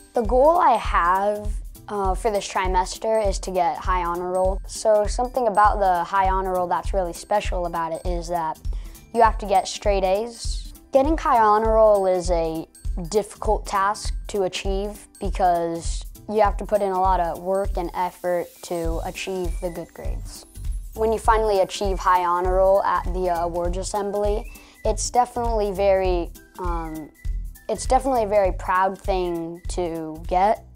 The goal I have for this trimester is to get high honor roll. So something about the high honor roll that's really special about it is that you have to get straight A's. Getting high honor roll is a difficult task to achieve because you have to put in a lot of work and effort to achieve the good grades. When you finally achieve high honor roll at the awards assembly, it's definitely a very proud thing to get.